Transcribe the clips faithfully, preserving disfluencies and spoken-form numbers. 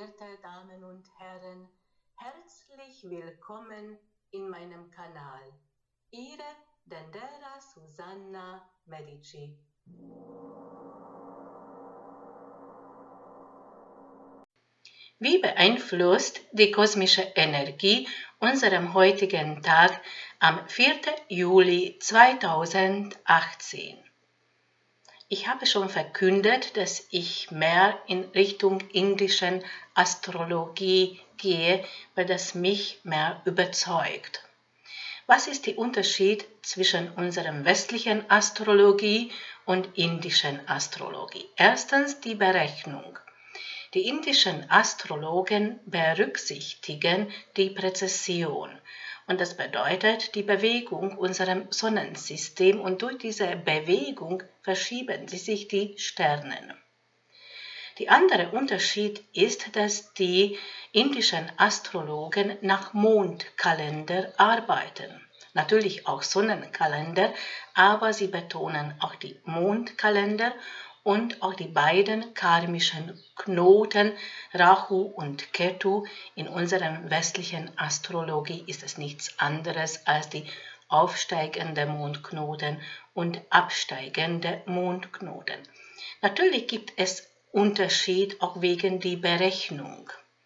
verehrte Damen und Herren, herzlich willkommen in meinem Kanal. Ihre Dendera Susanna Medici. Wie beeinflusst die kosmische Energie unseren heutigen Tag am vierten Juli zweitausendachtzehn? Ich habe schon verkündet, dass ich mehr in Richtung indischen Astrologie gehe, weil das mich mehr überzeugt. Was ist der Unterschied zwischen unserer westlichen Astrologie und indischen Astrologie? Erstens die Berechnung. Die indischen Astrologen berücksichtigen die Präzession. Und das bedeutet die Bewegung unserem Sonnensystem und durch diese Bewegung verschieben sie sich die Sterne. Der andere Unterschied ist, dass die indischen Astrologen nach Mondkalender arbeiten. Natürlich auch Sonnenkalender, aber sie betonen auch die Mondkalender und auch die beiden karmischen Knoten Rahu und Ketu. In unserer westlichen Astrologie ist es nichts anderes als die aufsteigende Mondknoten und absteigende Mondknoten. Natürlich gibt es Unterschied auch wegen der Berechnung.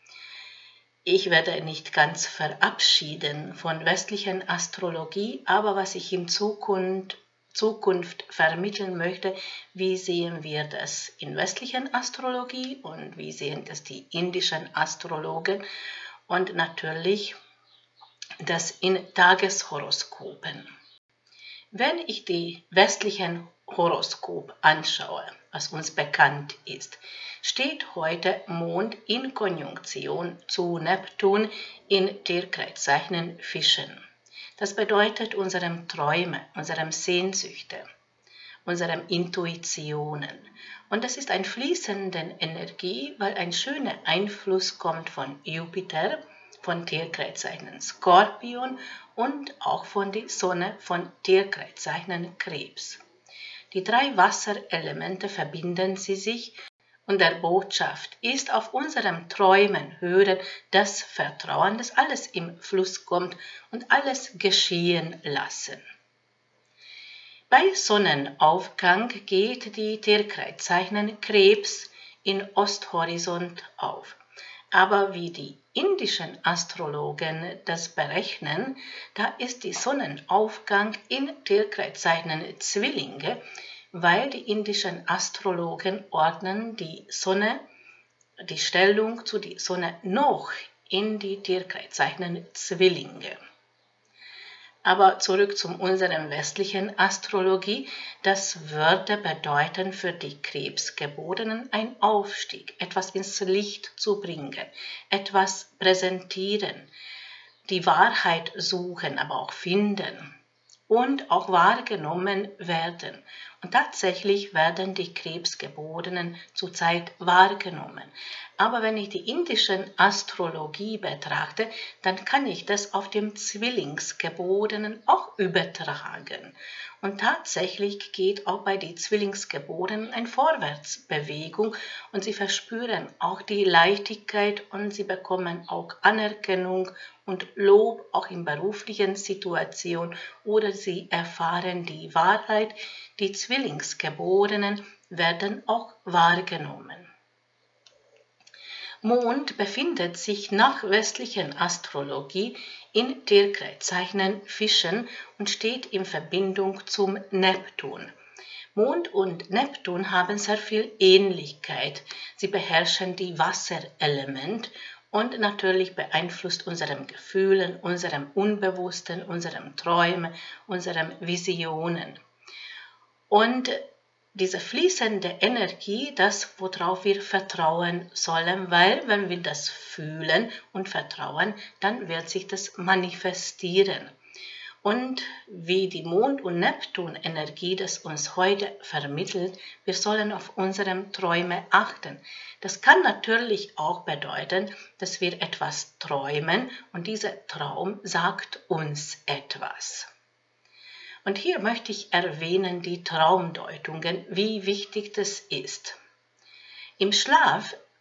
Ich werde nicht ganz verabschieden von westlichen Astrologie, aber was ich in Zukunft Zukunft vermitteln möchte, wie sehen wir das in westlichen Astrologie und wie sehen das die indischen Astrologen und natürlich das in Tageshoroskopen. Wenn ich die westlichen Horoskop anschaue, was uns bekannt ist, steht heute Mond in Konjunktion zu Neptun in Tierkreiszeichen Fischen. Das bedeutet unserem Träume, unserem Sehnsüchte, unserem Intuitionen. Und das ist eine fließende Energie, weil ein schöner Einfluss kommt von Jupiter, von Tierkreiszeichen Skorpion und auch von der Sonne von Tierkreiszeichen Krebs. Die drei Wasserelemente verbinden sie sich und der Botschaft ist auf unserem Träumen hören, das Vertrauen, dass alles im Fluss kommt und alles geschehen lassen. Bei Sonnenaufgang geht die Tierkreiszeichen Krebs in Osthorizont auf. Aber wie die indischen Astrologen das berechnen, da ist der Sonnenaufgang in Tierkreiszeichen Zwillinge, weil die indischen Astrologen ordnen die Sonne, die Stellung zu der Sonne noch in die Tierkreiszeichen Zwillinge. Aber zurück zu unserer westlichen Astrologie, das würde bedeuten für die Krebsgeborenen ein Aufstieg, etwas ins Licht zu bringen, etwas präsentieren, die Wahrheit suchen, aber auch finden und auch wahrgenommen werden. Und tatsächlich werden die Krebsgeborenen zurzeit wahrgenommen. Aber wenn ich die indische Astrologie betrachte, dann kann ich das auf dem Zwillingsgeborenen auch übertragen. Und tatsächlich geht auch bei den Zwillingsgeborenen eine Vorwärtsbewegung und sie verspüren auch die Leichtigkeit und sie bekommen auch Anerkennung und Lob auch in beruflichen Situationen oder sie erfahren die Wahrheit. Die Zwillingsgeborenen werden auch wahrgenommen. Mond befindet sich nach westlicher Astrologie in Tierkreiszeichen Fischen und steht in Verbindung zum Neptun. Mond und Neptun haben sehr viel Ähnlichkeit. Sie beherrschen die Wasserelement und natürlich beeinflusst unsere Gefühle, unserem Unbewussten, unserem Träumen, unseren Visionen. Und diese fließende Energie, das, worauf wir vertrauen sollen, weil wenn wir das fühlen und vertrauen, dann wird sich das manifestieren. Und wie die Mond- und Neptun-Energie das uns heute vermittelt, wir sollen auf unsere Träume achten. Das kann natürlich auch bedeuten, dass wir etwas träumen und dieser Traum sagt uns etwas. Und hier möchte ich erwähnen die Traumdeutungen, wie wichtig das ist. Im Schlaf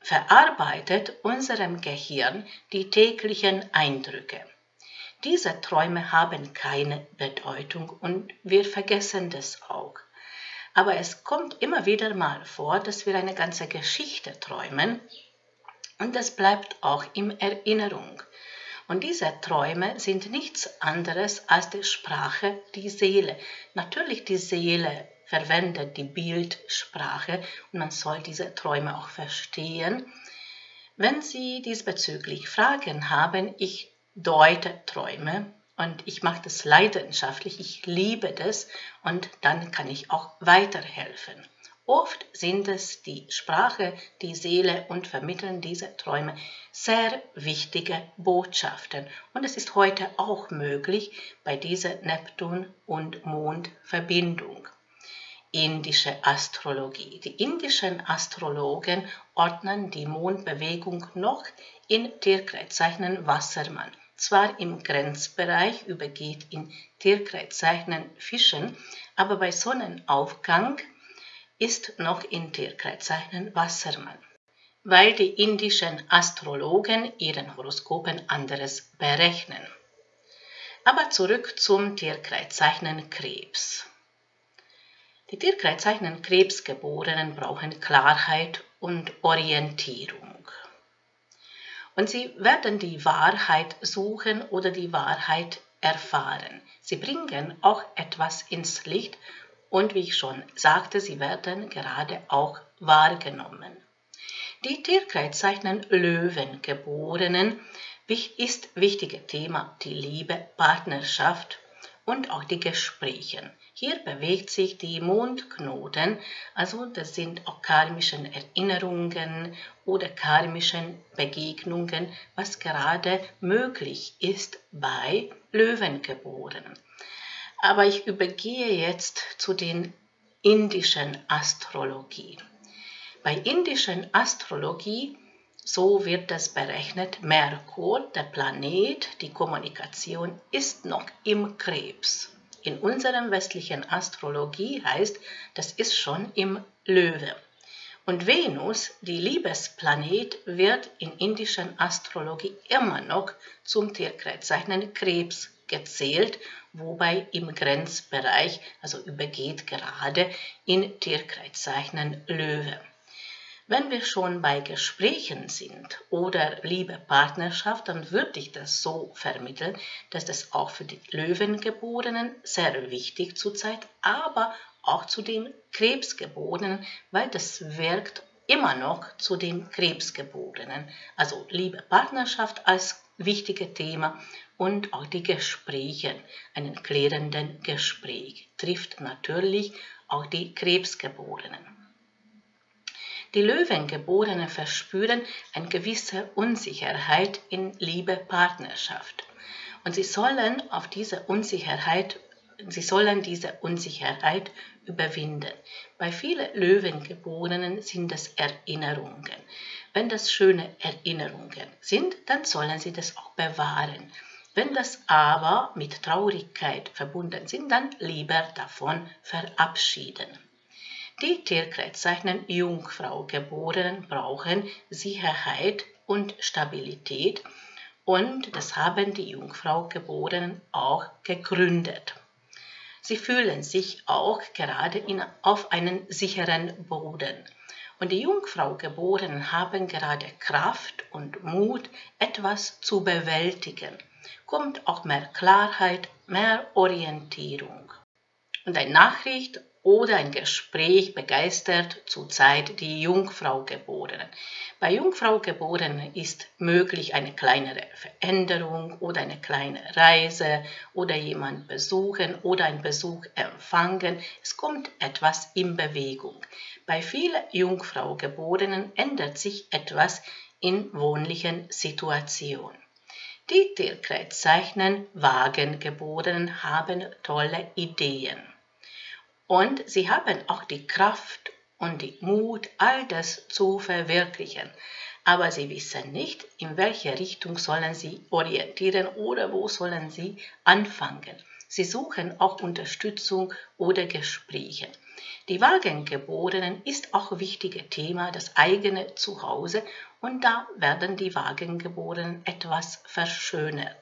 verarbeitet unserem Gehirn die täglichen Eindrücke. Diese Träume haben keine Bedeutung und wir vergessen das auch. Aber es kommt immer wieder mal vor, dass wir eine ganze Geschichte träumen und das bleibt auch in Erinnerung. Und diese Träume sind nichts anderes als die Sprache, die Seele. Natürlich die Seele verwendet die Bildsprache und man soll diese Träume auch verstehen. Wenn Sie diesbezüglich Fragen haben, ich deute Träume und ich mache das leidenschaftlich, ich liebe das und dann kann ich auch weiterhelfen. Oft sind es die Sprache, die Seele und vermitteln diese Träume sehr wichtige Botschaften. Und es ist heute auch möglich bei dieser Neptun- und Mondverbindung. Indische Astrologie. Die indischen Astrologen ordnen die Mondbewegung noch in Tierkreiszeichen Wassermann. Zwar im Grenzbereich übergeht in Tierkreiszeichen Fischen, aber bei Sonnenaufgang ist noch in Tierkreiszeichen Wassermann, weil die indischen Astrologen ihren Horoskopen anderes berechnen. Aber zurück zum Tierkreiszeichen Krebs. Die Tierkreiszeichen Krebsgeborenen brauchen Klarheit und Orientierung. Und sie werden die Wahrheit suchen oder die Wahrheit erfahren. Sie bringen auch etwas ins Licht und wie ich schon sagte, sie werden gerade auch wahrgenommen. Die Tierkreiszeichen Löwengeborenen ist wichtiges Thema die Liebe, Partnerschaft und auch die Gespräche. Hier bewegt sich die Mondknoten, also das sind auch karmischen Erinnerungen oder karmischen Begegnungen, was gerade möglich ist bei Löwengeborenen. Aber ich übergehe jetzt zu den indischen Astrologie. Bei indischen Astrologie, so wird das berechnet, Merkur, der Planet, die Kommunikation, ist noch im Krebs. In unserer westlichen Astrologie heißt, das ist schon im Löwe. Und Venus, die Liebesplanet, wird in indischen Astrologie immer noch zum Tierkreiszeichen Krebs gezählt, wobei im Grenzbereich, also übergeht gerade in Tierkreiszeichen Löwe. Wenn wir schon bei Gesprächen sind oder Liebe, Partnerschaft, dann würde ich das so vermitteln, dass das auch für die Löwengeborenen sehr wichtig zurzeit, aber auch zu den Krebsgeborenen, weil das wirkt immer noch zu den Krebsgeborenen. Also Liebe, Partnerschaft als wichtiges Thema und auch die Gespräche, einen klärenden Gespräch, trifft natürlich auch die Krebsgeborenen. Die Löwengeborenen verspüren eine gewisse Unsicherheit in Liebe, Partnerschaft. Und sie sollen auf diese Unsicherheit, sie sollen diese Unsicherheit überwinden. Bei vielen Löwengeborenen sind es Erinnerungen. Wenn das schöne Erinnerungen sind, dann sollen sie das auch bewahren. Wenn das aber mit Traurigkeit verbunden sind, dann lieber davon verabschieden. Die Tierkreiszeichen Jungfrau-Geborenen brauchen Sicherheit und Stabilität und das haben die Jungfrau-Geborenen auch gegründet. Sie fühlen sich auch gerade in, auf einen sicheren Boden. Und die Jungfrau-Geborenen haben gerade Kraft und Mut, etwas zu bewältigen. Kommt auch mehr Klarheit, mehr Orientierung. Und eine Nachricht oder ein Gespräch begeistert zurzeit die Jungfrau-Geborenen. Bei Jungfrau-Geborenen ist möglich eine kleinere Veränderung oder eine kleine Reise oder jemand besuchen oder einen Besuch empfangen. Es kommt etwas in Bewegung. Bei vielen Jungfrau-Geborenen ändert sich etwas in wohnlichen Situationen. Die Tierkreiszeichen Wagengeborenen haben tolle Ideen. Und sie haben auch die Kraft und den Mut, all das zu verwirklichen. Aber sie wissen nicht, in welche Richtung sollen sie orientieren oder wo sollen sie anfangen. Sie suchen auch Unterstützung oder Gespräche. Die Wagengeborenen ist auch ein wichtiges Thema, das eigene Zuhause, und da werden die Wagengeborenen etwas verschönert.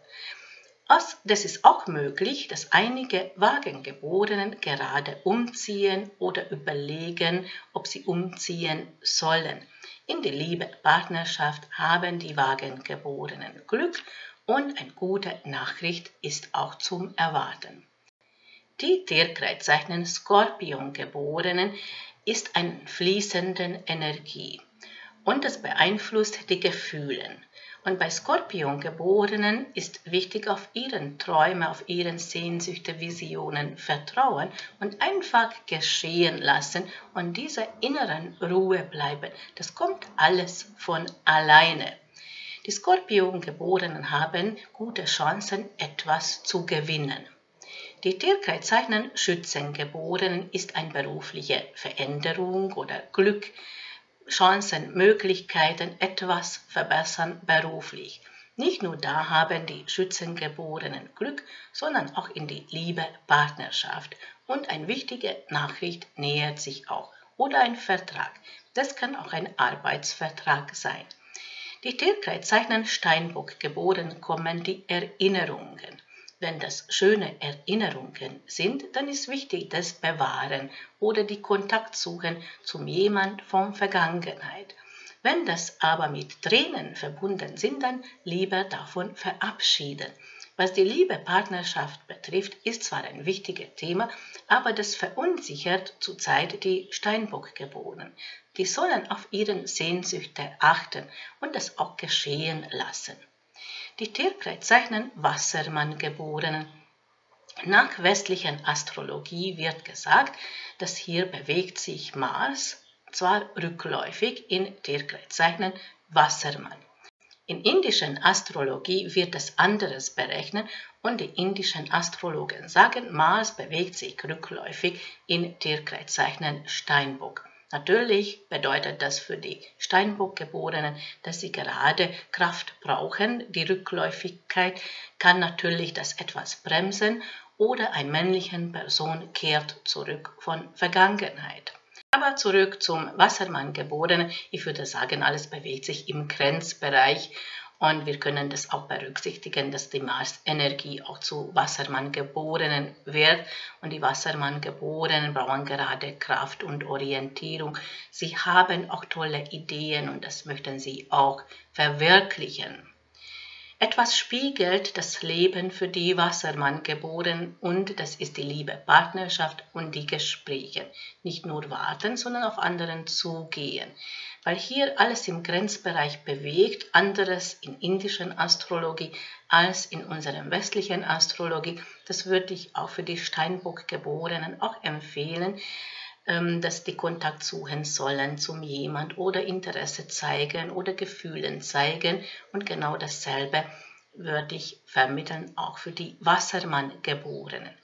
Das ist auch möglich, dass einige Wagengeborenen gerade umziehen oder überlegen, ob sie umziehen sollen. In der Liebe Partnerschaft haben die Wagengeborenen Glück und eine gute Nachricht ist auch zum Erwarten. Die Tierkreiszeichen Skorpiongeborenen ist eine fließende Energie und das beeinflusst die Gefühle. Und bei Skorpiongeborenen ist wichtig, auf ihren Träume, auf ihren Sehnsüchte, Visionen vertrauen und einfach geschehen lassen und dieser inneren Ruhe bleiben. Das kommt alles von alleine. Die Skorpiongeborenen haben gute Chancen, etwas zu gewinnen. Die Tierkreiszeichen Schützengeborenen ist eine berufliche Veränderung oder Glück, Chancen, Möglichkeiten, etwas verbessern beruflich. Nicht nur da haben die Schützengeborenen Glück, sondern auch in die Liebe, Partnerschaft. Und eine wichtige Nachricht nähert sich auch. Oder ein Vertrag. Das kann auch ein Arbeitsvertrag sein. Die Tierkreiszeichen Steinbock-Geborenen kommen die Erinnerungen. Wenn das schöne Erinnerungen sind, dann ist wichtig, das Bewahren oder die Kontakt suchen zum jemand von Vergangenheit. Wenn das aber mit Tränen verbunden sind, dann lieber davon verabschieden. Was die Liebe Partnerschaft betrifft, ist zwar ein wichtiges Thema, aber das verunsichert zurzeit die Steinbock-Geborenen. Die sollen auf ihren Sehnsüchte achten und das auch geschehen lassen. Die Tierkreiszeichen Wassermann-Geborenen. Nach westlicher Astrologie wird gesagt, dass hier bewegt sich Mars, zwar rückläufig in Tierkreiszeichen Wassermann. In indischen Astrologie wird es anderes berechnet und die indischen Astrologen sagen, Mars bewegt sich rückläufig in Tierkreiszeichen Steinbock. Natürlich bedeutet das für die Steinbock-Geborenen, dass sie gerade Kraft brauchen. Die Rückläufigkeit kann natürlich das etwas bremsen oder eine männliche Person kehrt zurück von Vergangenheit. Aber zurück zum Wassermann-Geborenen. Ich würde sagen, alles bewegt sich im Grenzbereich und wir können das auch berücksichtigen, dass die Mars-Energie auch zu Wassermann-Geborenen wird und die Wassermann-Geborenen brauchen gerade Kraft und Orientierung. Sie haben auch tolle Ideen und das möchten sie auch verwirklichen. Etwas spiegelt das Leben für die Wassermann-Geborenen und das ist die Liebe, Partnerschaft und die Gespräche. Nicht nur warten, sondern auf anderen zugehen. Weil hier alles im Grenzbereich bewegt, anderes in indischen Astrologie als in unserer westlichen Astrologie. Das würde ich auch für die Steinbock-Geborenen auch empfehlen, dass die Kontakt suchen sollen zum jemand oder Interesse zeigen oder Gefühlen zeigen und genau dasselbe würde ich vermitteln auch für die Wassermann-Geborenen.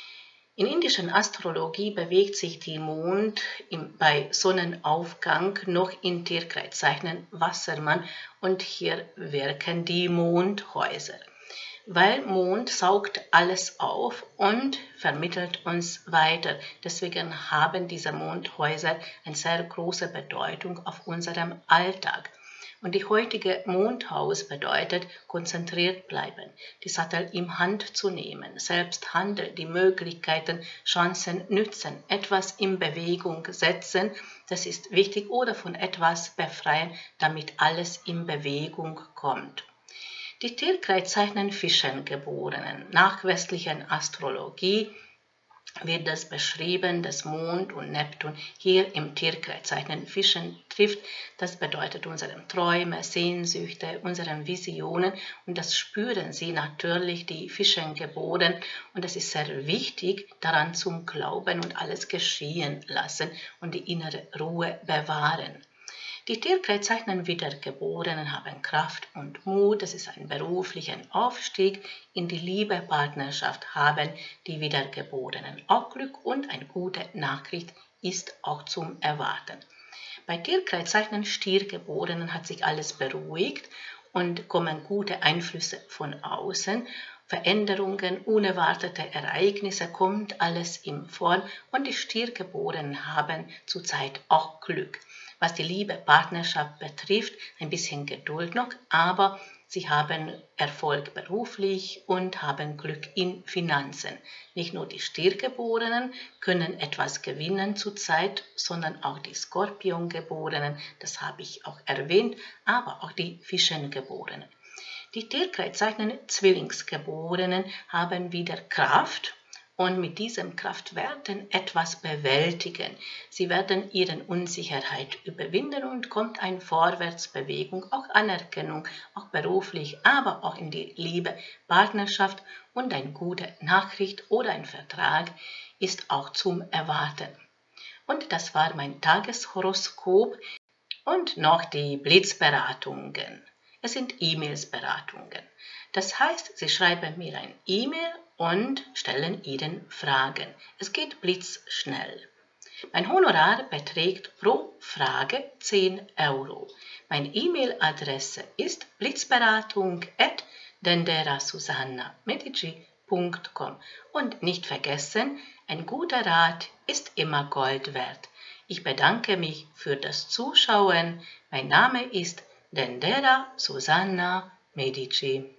In indischen Astrologie bewegt sich die Mond im, bei Sonnenaufgang noch in Tierkreiszeichen Wassermann und hier wirken die Mondhäuser. Weil Mond saugt alles auf und vermittelt uns weiter. Deswegen haben diese Mondhäuser eine sehr große Bedeutung auf unserem Alltag. Und die heutige Mondhaus bedeutet, konzentriert bleiben, die Sattel im Hand zu nehmen, selbst handeln, die Möglichkeiten, Chancen nützen, etwas in Bewegung setzen, das ist wichtig, oder von etwas befreien, damit alles in Bewegung kommt. Die Tierkreiszeichen Fischengeborenen. Nach westlicher Astrologie wird das beschrieben, dass Mond und Neptun hier im Tierkreiszeichen Fischen trifft. Das bedeutet unsere Träume, Sehnsüchte, unsere Visionen und das spüren sie natürlich, die Fischengeborenen. Und es ist sehr wichtig, daran zu glauben und alles geschehen lassen und die innere Ruhe bewahren. Die Tierkreiszeichen Wiedergeborenen haben Kraft und Mut, das ist ein beruflicher Aufstieg. In die Liebe, Partnerschaft haben die Wiedergeborenen auch Glück und eine gute Nachricht ist auch zum Erwarten. Bei Tierkreiszeichen Stiergeborenen hat sich alles beruhigt und kommen gute Einflüsse von außen Veränderungen, unerwartete Ereignisse, kommt alles im vor und die Stiergeborenen haben zurzeit auch Glück. Was die Liebe, Partnerschaft betrifft, ein bisschen Geduld noch, aber sie haben Erfolg beruflich und haben Glück in Finanzen. Nicht nur die Stiergeborenen können etwas gewinnen zurzeit, sondern auch die Skorpiongeborenen, das habe ich auch erwähnt, aber auch die Fischengeborenen. Die Tierkreiszeichen Zwillingsgeborenen haben wieder Kraft und mit diesem Kraft werden etwas bewältigen. Sie werden ihre Unsicherheit überwinden und kommt eine Vorwärtsbewegung, auch Anerkennung, auch beruflich, aber auch in die Liebe, Partnerschaft und eine gute Nachricht oder ein Vertrag ist auch zum Erwarten. Und das war mein Tageshoroskop und noch die Blitzberatungen. Es sind E-Mails-Beratungen. Das heißt, Sie schreiben mir ein E-Mail und stellen Ihnen Fragen. Es geht blitzschnell. Mein Honorar beträgt pro Frage zehn Euro. Meine E-Mail-Adresse ist blitzberatung at denderasusanna.medici punkt com. Und nicht vergessen, ein guter Rat ist immer Gold wert. Ich bedanke mich für das Zuschauen. Mein Name ist Dendera Susanna Medici.